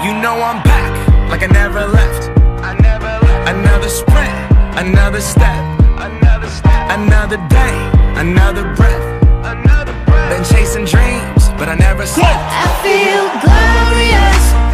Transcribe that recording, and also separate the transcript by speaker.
Speaker 1: You know I'm back, like I never left. Another sprint, another step, another day, another breath. Been chasing dreams, but I never slept.
Speaker 2: I feel glorious.